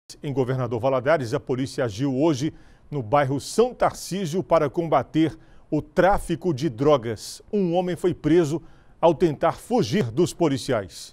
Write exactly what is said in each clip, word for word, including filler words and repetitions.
Em Governador Valadares, a polícia agiu hoje no bairro São Tarcísio para combater o tráfico de drogas. Um homem foi preso ao tentar fugir dos policiais.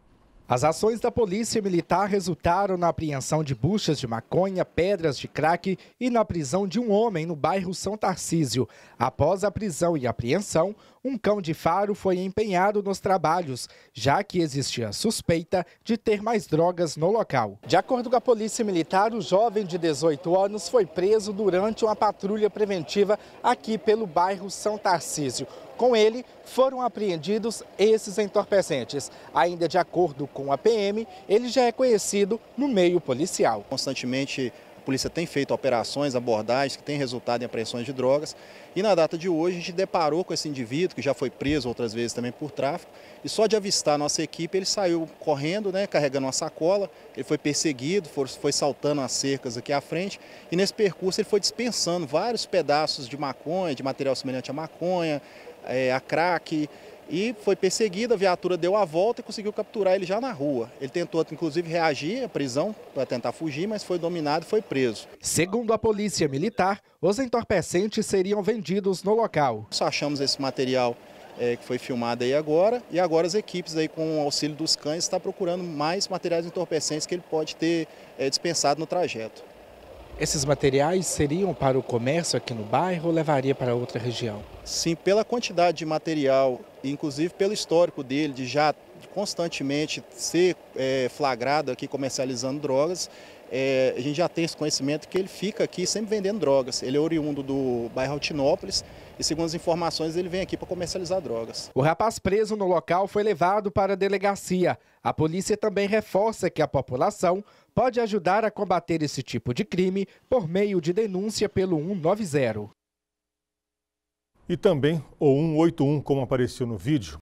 As ações da Polícia Militar resultaram na apreensão de buchas de maconha, pedras de crack e na prisão de um homem no bairro São Tarcísio. Após a prisão e apreensão, um cão de faro foi empenhado nos trabalhos, já que existia suspeita de ter mais drogas no local. De acordo com a Polícia Militar, o jovem de dezoito anos foi preso durante uma patrulha preventiva aqui pelo bairro São Tarcísio. Com ele, foram apreendidos esses entorpecentes. Ainda de acordo com a P M, ele já é conhecido no meio policial. Constantemente, a polícia tem feito operações, abordagens que têm resultado em apreensões de drogas. E na data de hoje, a gente deparou com esse indivíduo, que já foi preso outras vezes também por tráfico. E só de avistar a nossa equipe, ele saiu correndo, né, carregando uma sacola. Ele foi perseguido, foi, foi saltando as cercas aqui à frente. E nesse percurso, ele foi dispensando vários pedaços de maconha, de material semelhante à maconha, É, a crack, e foi perseguido, a viatura deu a volta e conseguiu capturar ele já na rua. Ele tentou, inclusive, reagir à prisão para tentar fugir, mas foi dominado e foi preso. Segundo a Polícia Militar, os entorpecentes seriam vendidos no local. Nós achamos esse material é, que foi filmado aí agora, e agora as equipes, aí, com o auxílio dos cães, estão procurando mais materiais entorpecentes que ele pode ter é, dispensado no trajeto. Esses materiais seriam para o comércio aqui no bairro ou levaria para outra região? Sim, pela quantidade de material, inclusive pelo histórico dele, de já constantemente ser é, flagrado aqui comercializando drogas, é, a gente já tem esse conhecimento que ele fica aqui sempre vendendo drogas. Ele é oriundo do bairro Altinópolis e, segundo as informações, ele vem aqui para comercializar drogas. O rapaz preso no local foi levado para a delegacia. A polícia também reforça que a população pode ajudar a combater esse tipo de crime por meio de denúncia pelo cento e noventa. E também o cento e oitenta e um, como apareceu no vídeo.